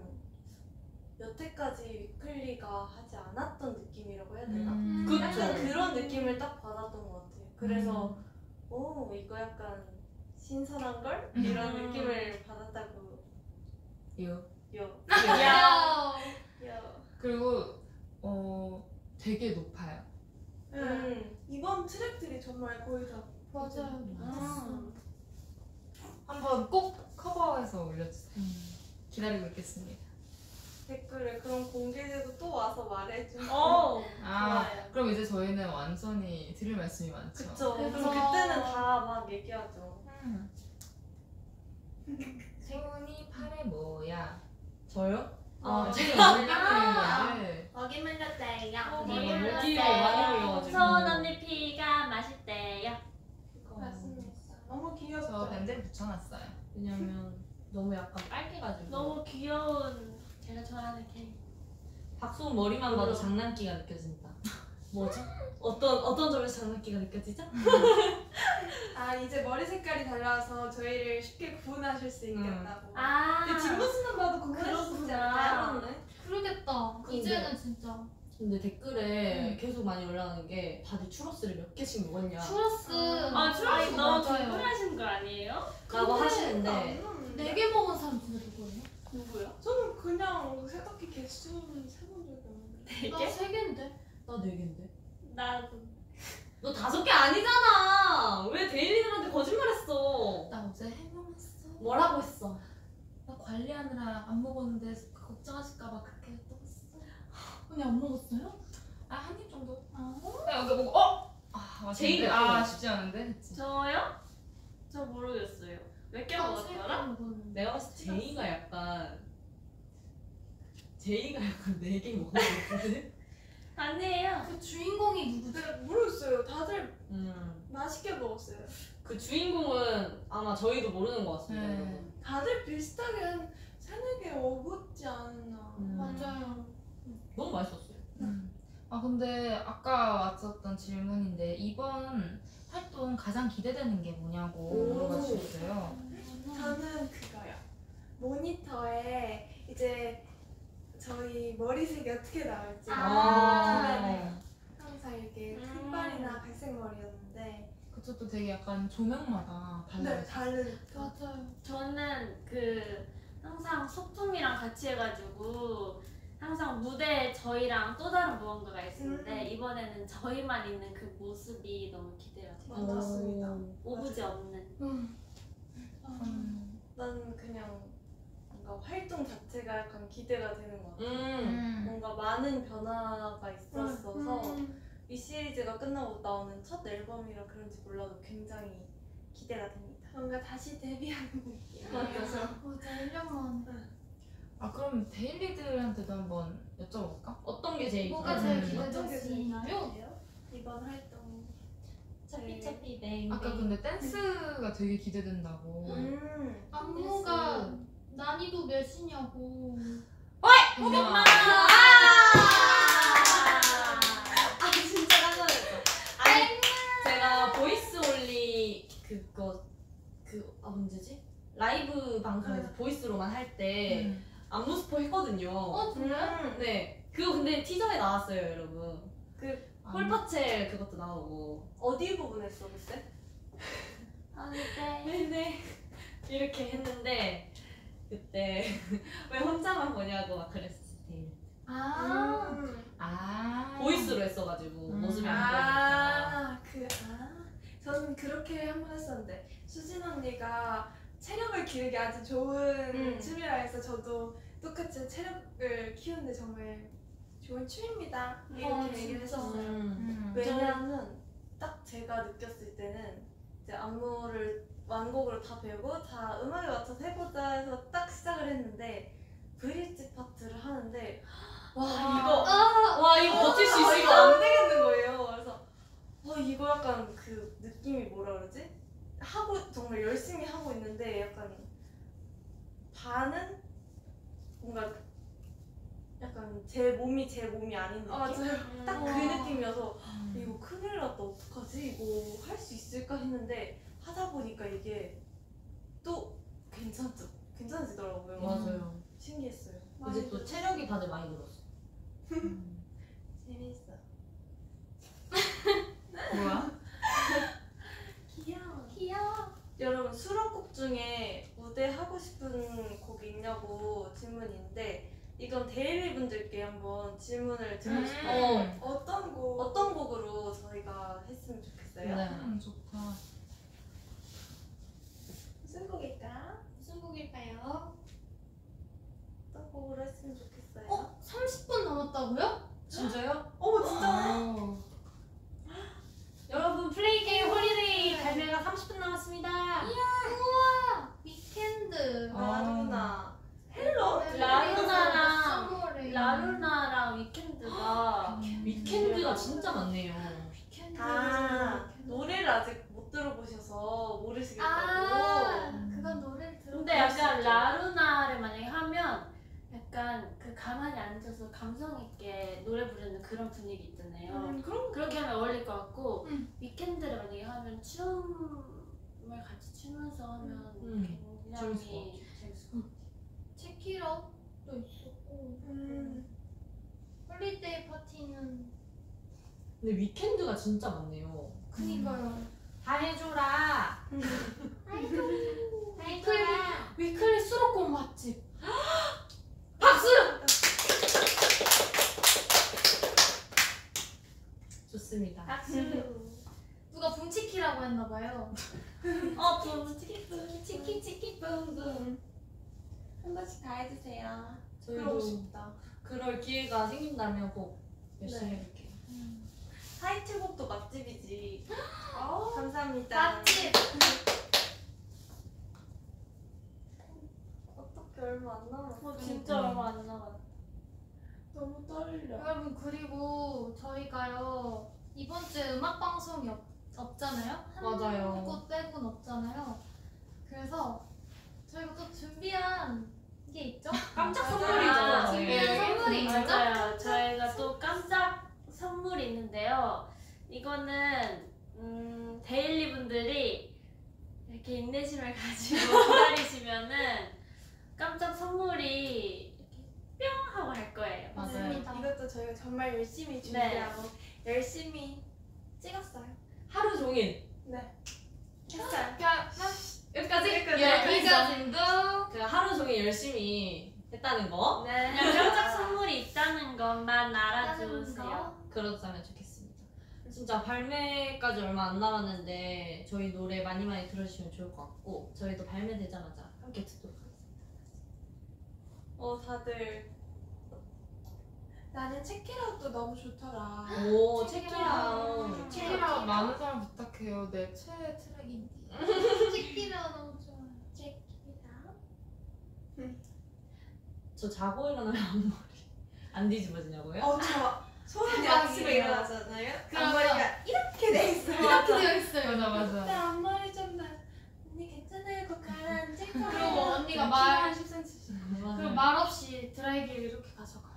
여태까지 위클리가 하지 않았던 느낌이라고 해야 되나? 음. 그쵸. 약간 그런 느낌을 딱 받았던 것 같아요. 그래서 음. 오 이거 약간 신선한 걸 이런 음. 느낌을 받았다고 요. 요. 야. 요. 그리고 어 되게 높아요. 음. 이번 트랙들이 정말 거의 다 맞아요. 아. 한번 꼭 커버해서 올려주세요. 기다리고 있겠습니다. 댓글에 그럼 공개돼도 또 와서 말해줘. 어. 아 좋아요. 그럼 이제 저희는 완전히 드릴 말씀이 많죠. 그쵸. 그럼 그쵸. 그때는 다 막 얘기하죠. 음. 세훈이 팔에 뭐야? 저요? 아 아, 지금 물기 뿌린 건데. 먹이 물렸대요. 어, 먹이 먹이 물렸대요. 물기가 많이 물려가지고. 소원 언니 피가 맛있대요. 맞습니다. 너무 귀엽죠? 저 밴드를 붙여놨어요. 왜냐면 너무 약간 빨개가지고 너무 귀여운 제가 좋아하는 캐릭터. 박소은 머리만 봐도 장난기가 느껴진다. 뭐죠? 어떤 어떤 점에서 장난기가 느껴지죠? 아 이제 머리 색깔이 달라서 저희를 쉽게 구분하실 수 있겠다고. 아. 근데 뒷모습만 봐도 구분하실 수 있지 않아요? 그렇구나. 그러겠다. 근데- 이제는 진짜. 근데 댓글에 음. 계속 많이 올라오는 게 다들 추러스를 몇 개씩 먹었냐 추러스 아 추러스 이거 너무 맞아요. 궁금하신 거 아니에요? 라고 하시는데 네 개 먹은 사람 진짜 누구예요? 누구요? 저는 그냥 세탁기 개수는 세본 적이 없는데. 네 나 개? 세 개인데. 나 네 개인데 나도. 너 다섯 개 아니잖아 왜 데일리들한테 거짓말했어 나 어제 해먹었어. 뭐라고 했어 나 관리하느라 안 먹었는데 걱정하실까봐 그렇게 했었어. 언니 안 먹었어요? 아, 한 입 정도? 아. 야, 이거 먹어. 어? 아, 맛있는데? 제일 아, 맛있어. 쉽지 않은데? 그치? 저요? 저 모르겠어요. 몇 개 먹었더라? 먹었는데. 내가 봤을 때 제이가 약간 제이가 약간 네 개 먹은 거 같은데 아니에요. 그 주인공이 누구지? 네, 모르겠어요. 다들 음. 맛있게 먹었어요. 그 주인공은 아마 저희도 모르는 것 같습니다 네. 여러분 다들 비슷하게 한 세네 개 먹었지 않았나. 음. 맞아요. 너무 맛있었어요 음. 아, 근데 아까 왔었던 질문인데 이번 활동 가장 기대되는 게 뭐냐고 오. 물어봐 주셨어요. 저는 그거요. 모니터에 이제 저희 머리색이 어떻게 나올지 아. 기대돼요. 항상 이렇게 음. 흰발이나 갈색 머리였는데 그것도 되게 약간 조명마다 네, 달라요. 다른 맞아요. 저는 그 항상 소품이랑 같이 해가지고 항상 무대에 저희랑 또 다른 무언가가 있었는데 음. 이번에는 저희만 있는 그 모습이 너무 기대가 돼요. 맞았습니다. 오브제 없는. 응. 음. 난 그냥 뭔가 활동 자체가 약간 기대가 되는 것 같아요. 음. 뭔가 많은 변화가 있었어서 음. 이 시리즈가 끝나고 나오는 첫 앨범이라 그런지 몰라도 굉장히 기대가 됩니다. 뭔가 다시 데뷔하는 느낌. 맞아. 맞아, 일 년 만에. 아, 그럼 데일리들한테도 한번 여쭤볼까? 어떤 게 제일 뭐가 음. 제일 어떤 게 제일 기대되시나요? 기대돼요? 이번 활동. 차피 차피 뱅. 아까 근데 댄스가 되게 기대된다고. 음. 안무가 난이도 몇이냐고. 그냥 아 진짜 깜짝 놀랐어 아니 제가 보이스 올리 그거 그아 문제지? 라이브 방송에서 보이스로만 할 때 음. 안무 스포 했거든요 어, 그래? 음. 네 그거 근데 티저에 나왔어요 여러분 그 아, 폴파첼 그것도 나오고 어디 부분 했어 그때? 안돼. 네네 이렇게 했는데 그때 왜 혼자만 보냐고 막 그랬어요 아. 음. 아. 보이스로 했어가지고 음. 모습이 안 보이니까 아, 그, 아. 저는 그렇게 한 번 했었는데, 수진 언니가 체력을 기르기 아주 좋은 음. 춤이라 해서 저도 똑같이 체력을 키우는데 정말 좋은 춤입니다. 이렇게 어, 얘기를 진짜. 했었어요. 음. 왜냐하면 딱 제가 느꼈을 때는 이제 안무를 완곡으로 다 배우고 다 음악에 맞춰서 해보자 해서 딱 시작을 했는데 브릿지 파트를 하는데 와 이거 와 이거 버틸 수 아, 이거 있을까? 안 되겠는 거예요. 그래서 와 이거 약간 그 느낌이 뭐라 그러지? 하고 정말 열심히 하고 있는데 약간 반은 뭔가 약간 제 몸이 제 몸이 아닌 느낌? 음. 딱 그 느낌이어서 음. 이거 큰일 났다 어떡하지? 이거 할 수 있을까 했는데 하다 보니까 이게 또 괜찮죠? 괜찮아지더라고요. 맞아요 신기했어요. 이제 또 체력이 다들 많이 늘었어 음. 재밌어. 뭐야? 귀여워. 귀여워. 여러분 수록곡 중에 무대 하고 싶은 곡 있냐고 질문인데 이건 데일리 분들께 한번 질문을 드리고 음. 싶어요. 어떤 곡 어떤 곡으로 저희가 했으면 좋겠어요? 네. 음, 좋다. 무슨 곡일까? 무슨 곡일까요? 어떤 곡으로 했으면 좋겠어요? 어? 삼십 분 남았다고요? 진짜요? 어 진짜? 오. 여러분 플레이게임 홀리데이 발매가 삼십 분 남았습니다 우와! 위켄드. 아. 라루나 헬로? 라루나랑 스몰에 라루나랑 위켄드가 위켄드가 진짜 많네요 위켄드. 아 노래를 아직 못 들어보셔서 모르시겠다고. 아, 그건 노래를 들어. 근데 약간 라루나를 만약에 하면 약간 그 가만히 앉아서 감성 있게 노래 부르는 그런 분위기 있잖아요. 음, 그럼 그렇게 하면 어울릴 것 같고 음. 위켄드를 만약에 하면 춤을 같이 추면서 하면 음, 굉장히 재밌을 것 재밌을 것 같아요. 체키럽도 있었고. 음, 홀리데이 파티는 근데 위켄드가 진짜 많네요. 그니까요. 다 해줘라. 위클리 위클리 수록곡 맛집. 박수! 좋습니다. 박수. 누가 붕치키라고 했나봐요. 어, 붐 치킨 치킨 치킨 붐붐 한 번씩 다 해주세요. 그러고 저희도 싶다. 그럴 기회가 생긴다면 꼭 열심히 네. 해볼게요. 타이틀곡도 맛집이지. 아, 감사합니다. 맛집. 어떻게 얼마 안 남았어. 어, 진짜 얼마 안 남았어. 너무 떨려. 여러분 그리고 저희가요 이번 주에 음악 방송이 없, 없잖아요. 맞아요. 한곳 빼곤 없잖아요. 그래서 저희가 또 준비한 게 있죠? 깜짝 맞아요. 선물이죠. 아, 준비한 네. 선물이 있죠? 맞아요. 저희가 또 깜짝 선물이 있는데요. 이거는 음, 데일리 분들이 이렇게 인내심을 가지고 기다리시면은 깜짝 선물이 이렇게 뿅 하고 갈 거예요. 맞아요. 맞습니다. 이것도 저희가 정말 열심히 준비하고 열심히 찍었어요. 하루 종일 네. 했어요. 여기까지? 여기까지. 여기까지도 제가 하루 종일 열심히 했다는 거 네. 그냥 깜짝 선물이 있다는 것만 알아주세요. 그렇다면 좋겠습니다. 진짜 발매까지 얼마 안 남았는데 저희 노래 많이 많이 들어주시면 좋을 것 같고 저희도 발매되자마자 함께 듣도록 하겠습니다. 어 다들 나는 체키라웃도 너무 좋더라. 오 체키라웃. 체키라웃 많은 사람 부탁해요. 내 최애 트랙인데. 찍기라 너무 좋아요. 체키라웃. 저 자고 일어나면 앞머리 안 뒤집어지냐고요? 어저 소연이 대박이에요. 아침에 일어나잖아요. 그러면- 앞머리가 이렇게 돼 있어요. 이렇게 되어 있어요. 맞아 맞아. 나 앞머리 좀 나. 언니 괜찮아요. 거 가라앉을 거예요. 그리고 언니가 말 한 십 센티미터. 그리고 말 없이 드라이기를 이렇게 가져가요.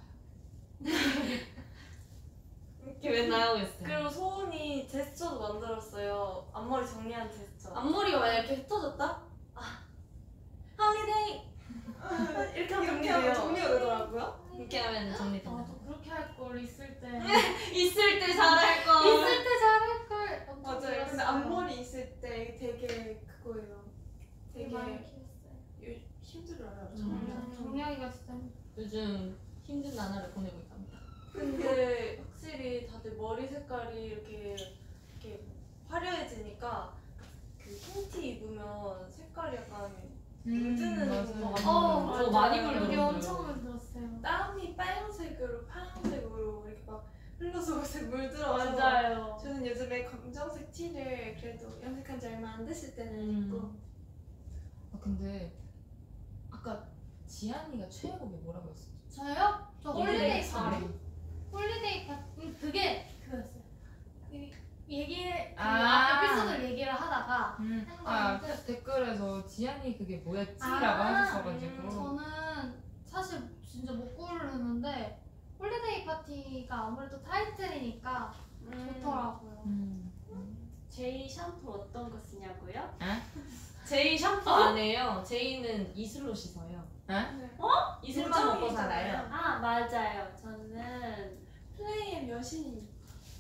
이렇게 맨날 하고 있어요. 그리고 소은이 제스처도 만들었어요. 앞머리 정리한 제스처. 앞머리가 만약 이렇게 흩어졌다? 아 홀리데이 이렇게 하면 이렇게 정리돼요. 하면 정리가 되더라고요. 이렇게 하면 정리된다. 나도 그렇게 할 걸 있을 때. 있을 때 잘할 거. 있을 때 잘할 걸. 엄청 맞아요. 근데 들었어요. 앞머리 있을 때 되게 그거예요. 되게 많이 되게 키웠어요. 힘들어요. 음. 정리하기가 진짜 힘들어요. 요즘 힘든 나날을 보내고 있답니다. 근데 확실히 다들 머리 색깔이 이렇게 이렇게 화려해지니까 그 흰티 입으면 색깔이 약간 물드는 거 같아요. 어, 저 맞아요. 많이 여기 물들었어요. 엄청 물들었어요. 땀이 빨간색으로 파란색으로 이렇게 막 흘러서 물들어서 맞아요. 저는 요즘에 검정색 티를 그래도 염색한 지 얼마 안 됐을 때는 음. 입고 아, 근데 아까 지안이가 최애곡이 뭐라고 했었죠? 저요? 저 홀리데이 홀리데이 파티. 파티. 홀리데이 파티. 음, 그게 그거였어요. 그 얘기 그 아. 에피소드를 얘기를 하다가 음. 한 아 건데. 댓글에서 지안이 그게 뭐였지라고 아, 하셨어가지고. 저는 사실 진짜 못 고르는데 홀리데이 파티가 아무래도 타이틀이니까 좋더라고요. 음. 제이 샴푸 어떤 거 쓰냐고요? 제이 샴푸 안 해요. 제이는 이슬로 씻어요. 에? 이슬만 먹고 살아요. 아, 맞아요. 저는 플레이의 여신입니다.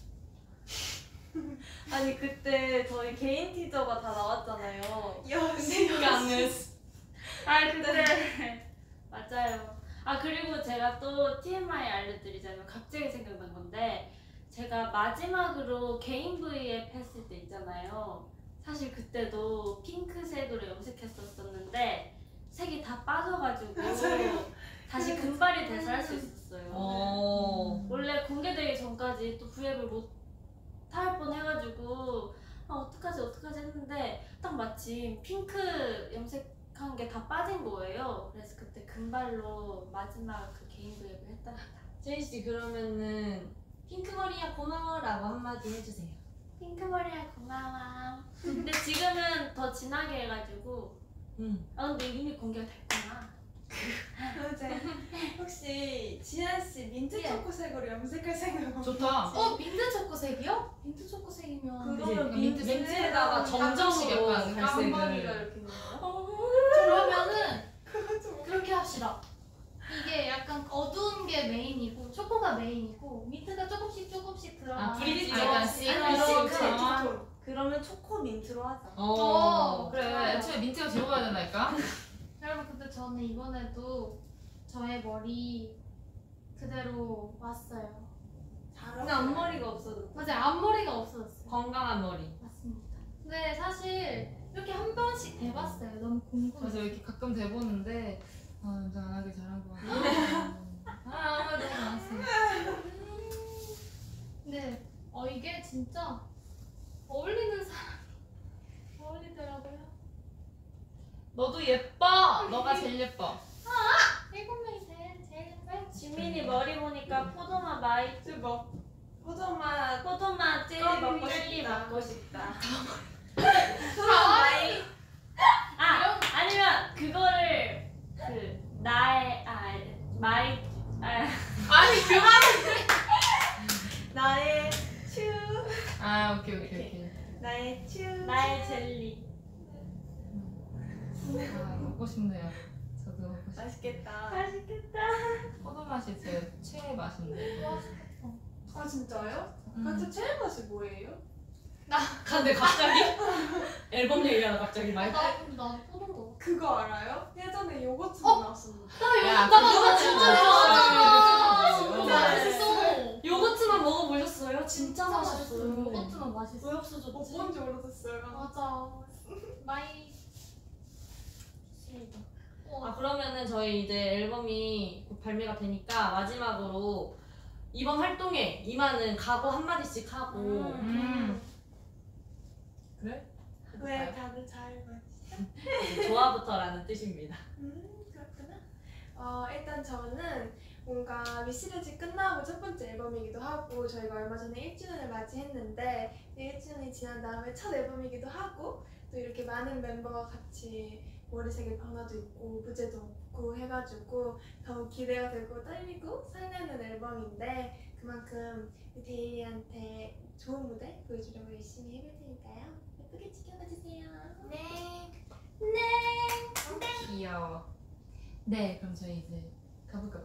아니 그때 저희 개인 티저가 다 나왔잖아요. 여신. 아 근데 맞아요. 아 그리고 제가 또 티엠아이 알려드리자면 갑자기 생각난 건데 제가 마지막으로 개인 브이앱 했을 때 있잖아요. 사실 그때도 핑크색으로 염색했었었는데 색이 다 빠져가지고 다시 금발이 돼서 할 수 있었어요. 어. 원래 공개되기 전까지 또 브이앱을 못 할 뻔 해가지고 아 어떡하지 어떡하지 했는데 딱 마침 핑크 염색한 게 다 빠진 거예요. 그래서 그때 금발로 마지막 그 개인 브이앱을 했답니다. 제이 씨 그러면은 핑크머리야 고마워라고 한마디 해주세요. 핑크 머리야 고마워. 근데 지금은 더 진하게 해가지고 응. 아 근데 이미 공개가 됐구나. 맞아요. 혹시 지한 씨 민트 초코색으로 염색할 생각 없나요? 좋다. 어 민트 초코색이요? 민트 초코색이면 그러면 민트 민트 민트에다가 가끔씩 점점으로 약간 깜빡이가 갈색을. 이렇게 있는 거야? 그러면은 그거 좀 그렇게 합시다. 이게 약간 어두운 게 메인이고 초코가 메인이고 아니고 민트가 조금씩 조금씩 들어간 아, 브릿지. 아, 약간 아니, 시럽처럼. 시크릿. 그러면 초코 민트로 하자. 어, 그래, 애초에 민트가 들어가야 된다니까? 여러분 근데 저는 이번에도 저의 머리 그대로 왔어요. 근데 앞머리가 없어졌다. 맞아요. 앞머리가 없어졌어요. 건강한 머리. 맞습니다. 근데 사실 이렇게 한 번씩 대봤어요. 너무 그래서 궁금해서. 이렇게 가끔 대보는데, 아, 연장 안 하길 잘한 것 같아. 아, 너무 많았어요. 근데 어 이게 진짜 어울리는 사람이 어울리더라고요. 너도 예뻐! 너가 제일 예뻐. 일곱 명이 제일 제일 예뻐요. 지민이 머리 보니까 포도맛 마이 뭐 포도맛 포도맛 젤리 껌 먹고 먹고 젤리 싶다. 먹고 싶다. 포도맛 마이 아 아니면 그거를 그 나의 아 마이 아 아니, 그만! 나의 츄 아, 오케이, 오케이, 오케이. 나의 츄 나의 젤리. 아, 먹고 싶네요. 저도 먹고 싶어요. 맛있겠다. 맛있겠다. 포도 맛이 제 최애 맛인데. 아 진짜요? 음. 각자 최애 맛이 뭐예요? 근데 갑자기 앨범 얘기하다 갑자기 많이. 나 나 포도도. 그거 알아요? 예전에 요거트 어? 나왔었는데. 야, 나 그거 이거 진짜 진짜 좋아하잖아. 좋아하잖아. 진짜 맛있어. 요거트만 먹어보셨어요? 진짜 맛있어요. 맛있어요. 요거트는 맛있어. 왜 못 없어졌지? 본 지 오래됐어요. 맞아. 마이. 아 그러면은 저희 이제 앨범이 곧 발매가 되니까 마지막으로 이번 활동에 임하는 각오 한 마디씩 하고 음. 그래? 왜 다들 잘 맞지? 좋아부터라는 뜻입니다. 음 그렇구나. 어 일단 저는 뭔가 위시리즈 끝나고 첫 번째 앨범이기도 하고 저희가 얼마 전에 일 주년을 맞이했는데 일 주년이 지난 다음에 첫 앨범이기도 하고 또 이렇게 많은 멤버가 같이 머리색의 변화도 있고 부재도 없고 해가지고 더욱 기대가 되고 떨리고 설레는 앨범인데 그만큼 데이리한테 좋은 무대 보여주려고 열심히 해볼 테니까요. 예쁘게 지켜봐주세요. 네. 귀여워. 네, 그럼 저희 이제 가볼까요?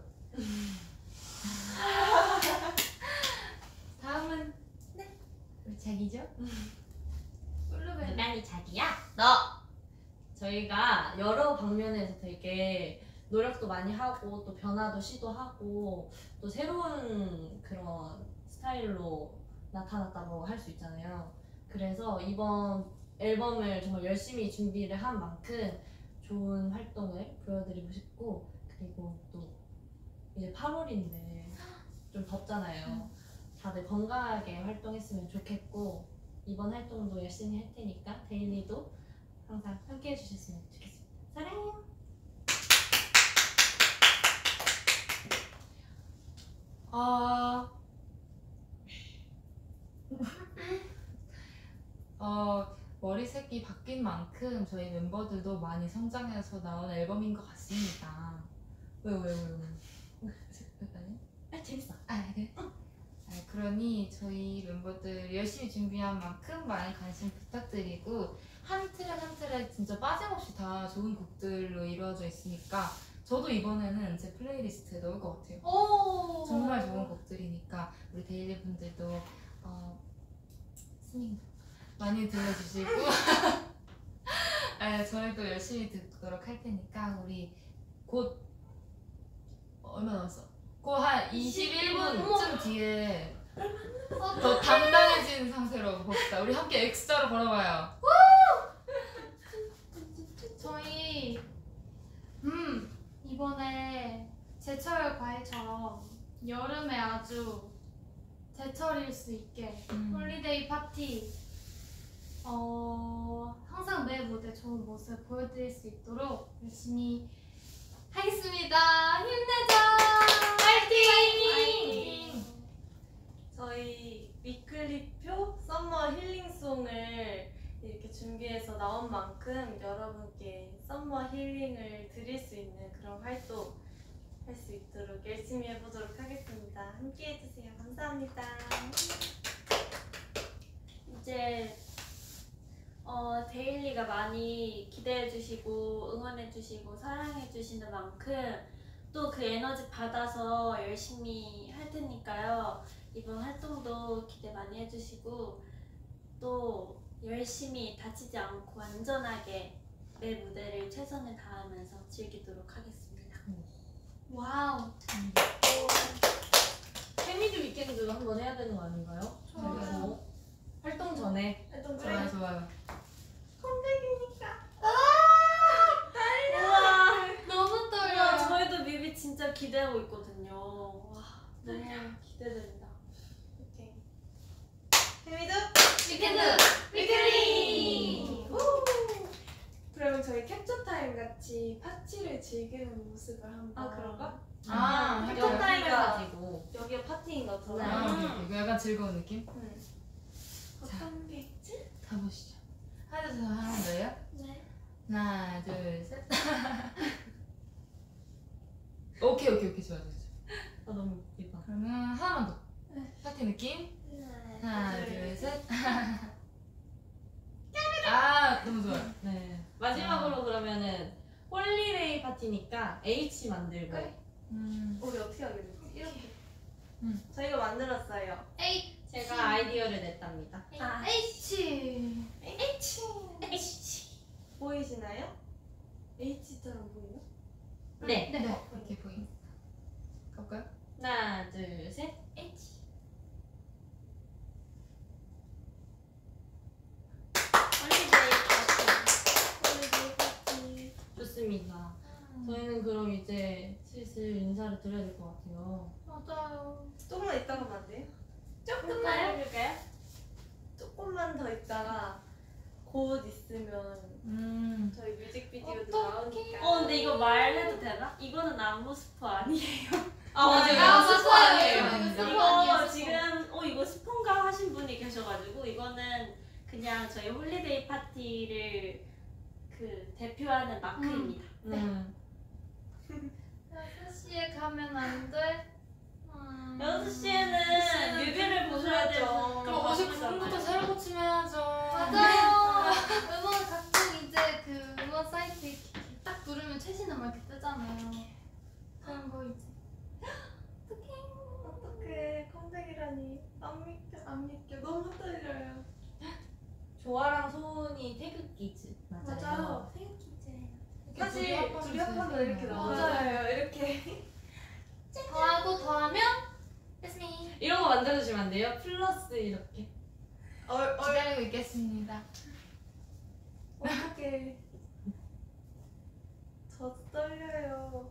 다음은 네 우리 자기죠? 블루베리. 난이 자기야? 너! 저희가 여러 방면에서 되게 노력도 많이 하고 또 변화도 시도하고 또 새로운 그런 스타일로 나타났다고 할 수 있잖아요. 그래서 이번 앨범을 정말 열심히 준비를 한 만큼 좋은 활동을 보여드리고 싶고 그리고 또 이제 팔월인데 좀 덥잖아요. 다들 건강하게 활동했으면 좋겠고 이번 활동도 열심히 할 테니까 데일리도 항상 함께 해주셨으면 좋겠습니다. 사랑해요. 아, 어, 머리색이 바뀐 만큼 저희 멤버들도 많이 성장해서 나온 앨범인 것 같습니다. 왜요, 왜요, 왜요? 왜요? 아니? 아 재밌어. 아, 그래? 아, 그러니 저희 멤버들 열심히 준비한 만큼 많은 관심 부탁드리고 한 트랙 한 트랙 진짜 빠짐없이 다 좋은 곡들로 이루어져 있으니까 저도 이번에는 제 플레이리스트에 넣을 것 같아요. 오. 정말 좋은 곡들이니까 우리 데일리 분들도 어, 스밍 많이 들려주시고 네, 저희도 열심히 듣도록 할 테니까 우리 곧 얼마 남았어? 곧 한 이십일 분쯤 뒤에 더 당당해진 상태로 봅시다. 우리 함께 엑스자로 걸어봐요. 저희 음 이번에 제철 과일처럼 여름에 아주 제철일 수 있게 음. 홀리데이 파티 어 항상 매 무대 좋은 모습 보여드릴 수 있도록 열심히 하겠습니다. 힘내자. 파이팅! 저희 위클리표 썸머 힐링송을 이렇게 준비해서 나온 만큼 여러분께 썸머 힐링을 드릴 수 있는 그런 활동 할 수 있도록 열심히 해보도록 하겠습니다. 함께 해주세요. 감사합니다. 이제 어, 데일리가 많이 기대해주시고 응원해주시고 사랑해주시는 만큼 또 그 에너지 받아서 열심히 할 테니까요. 이번 활동도 기대 많이 해주시고 또 열심히 다치지 않고 안전하게 매 무대를 최선을 다하면서 즐기도록 하겠습니다. 와우. 페미드 위켄드 한번 해야 되는 거 아닌가요? 좋아요. 그리고 활동 전에 활동 좋아요, 전에 좋아요. 컴백이니까. 우와, 너무 우와, 떨려요. 저희도 뮤비 진짜 기대하고 있거든요. 와, 너무 기대됩니다. 오케이. 페미드 위켄드 위클리. 그러면 저희 캡처 타임 같이 파티를 즐기는 모습을 한번. 아, 그런가? 아, 여기 할까요? 타임을 가지고 여기가 파티인 것처럼. 네. 아, 오케이, 오케이. 이거 약간 즐거운 느낌? 응. 어떤 게 있지? 가보시죠. 하나, 둘, 셋, 하나 더요? 네. 하나, 둘, 셋. 오케이, 오케이, 오케이. 좋아, 좋아, 좋아. 아 너무 웃기다. 그러면 하나만 더. 파티 느낌? 하나, 네. 둘, 셋. 아, 너무 좋아요. 네. 마지막으로 그러면은 홀리데이 파티니까 H 만들고 그래. 음. 우리 어떻게 하게 되지? 이렇게. 응. 저희가 만들었어요. H 제가 아이디어를 냈답니다. 아, H H. H. 보이시나요? H처럼 보이나? 네. 네. 네, 이렇게 보입니다. 가볼까요? 하나, 둘, 셋. H. 홀리데이 파티. 홀리데이 파티. 좋습니다. 저희는 그럼 이제 슬슬 인사를 드려야 될 것 같아요. 맞아요. 조금만 있다가 하면 안 돼요? 조금만 해볼까요? 조금만 더 있다가 곧 있으면 음. 저희 뮤직비디오도 어떡해. 나오니까. 어, 근데 이거 말해도 되나? 이거는 안무 스포 아니에요. 아 맞아요. 아, 스포 맞아요. 아니에요. 이거 스포 이거 아니에요, 스포. 지금 어 이거 스폰가 하신 분이 계셔가지고 이거는 그냥 저희 홀리데이 파티를 그 대표하는 마크입니다. 음. 여섯 시에 가면 안 돼? 음. 여섯 시에는 뮤비를 보셔야 돼서 그럼 오십구 분부터 새로 고침해야죠. 맞아요. 음원 각종 이제 그 음원 사이트 이렇게 딱 누르면 최신 음악 이렇게 뜨잖아요. 그런 거 이제. 어떡해. 컴백이라니. 안 믿겨. 안 믿겨. 너무 떨려요. 조아랑 소은이 태극기즈 맞아요. 맞아요. 생기제. 사실 둘이 합하면 이렇게 나와요. 맞아요. 이렇게. 더하고 더하면 It's me. 이런 거 만들어주시면 안 돼요? 플러스 이렇게. 얼, 얼. 기다리고 있겠습니다. 어떡해. 저 떨려요.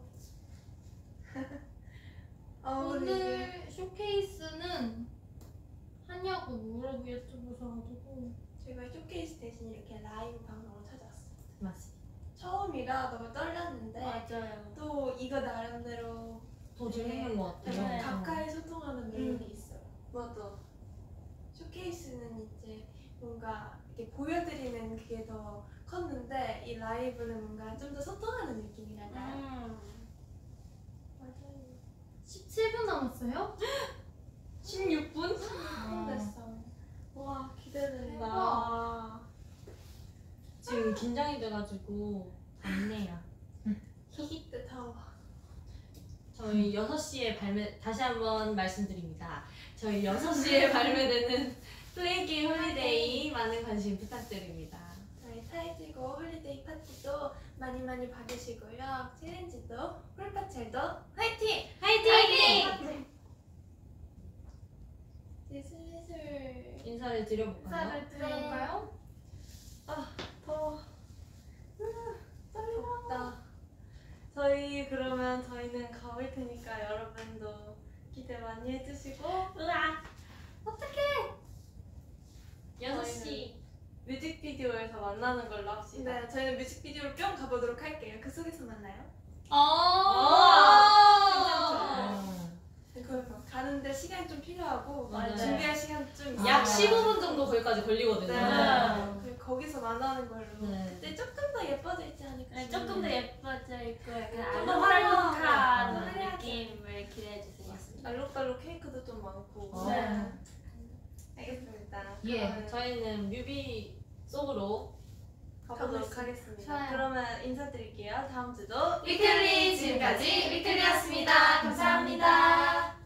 아, 우리 이제 오늘 쇼케이스는 하냐고 물어보 여쭤보셔가지고 제가 쇼케이스 대신 이렇게 라이브 방송을 찾아왔어요. 맞습니다. 처음이라 너무 떨렸는데 맞아요. 또 이거 나름대로 더 재밌는 것 같아요. 약간 네. 가까이 소통하는 멜로디 음. 있어요. 맞아. 쇼케이스는 이제 뭔가 이렇게 보여드리는 그게 더 컸는데 이 라이브는 뭔가 좀 더 소통하는 느낌이랄까요? 음. 맞아요. 십칠 분 남았어요? 십육 분? 아, 됐어. 와 기대된다. 대박. 지금 긴장이 돼가지고 답네요. 따뜻하워. 저희 여섯 시에 발매, 다시 한번 말씀드립니다. 저희 여섯 시에 발매되는 플레이게임 홀리데이 많은 관심 부탁드립니다. 저희 타이틀곡 홀리데이 파티도 많이 많이 받으시고요. 챌린지도 홀파첼도 화이팅! 화이팅! 이제 슬슬 인사를 드려볼까요? 인사를 드려볼까요? 더 덥다. 저희 그러면 저희는 가볼 테니까 여러분도 기대 많이 해주시고 으악! 여섯 시. 뮤직비디오에서 만나는 걸로 합시다. 네, 저희는 뮤직비디오로 뿅 가보도록 할게요. 그 속에서 만나요. 아. 그럼 가는데 시간이 좀 필요하고 맞아요. 준비할 시간 좀 있어요. 약 십오 분 정도 거기까지 걸리거든요. 네. 그럼 거기서 만나는 걸로. 네. 그때 조금 더 예뻐질지 않을까 네, 싶네요. 조금 더 예뻐질 거예요. 좀 약간 더 알록달록한 화려하게. 느낌을 기대해주세요. 알록달록 케이크도 좀 많고. 어. 네. 알겠습니다. 예. 그러면 저희는 뮤비 속으로 가보도록 하겠습니다. 좋아요. 그러면 인사드릴게요. 다음 주도 위클리 지금까지 위클리였습니다. 감사합니다.